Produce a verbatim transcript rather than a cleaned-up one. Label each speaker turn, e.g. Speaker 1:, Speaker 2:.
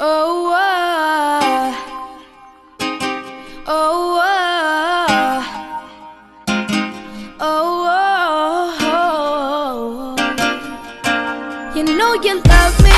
Speaker 1: Oh, oh, oh, oh, oh, oh. You know you love me.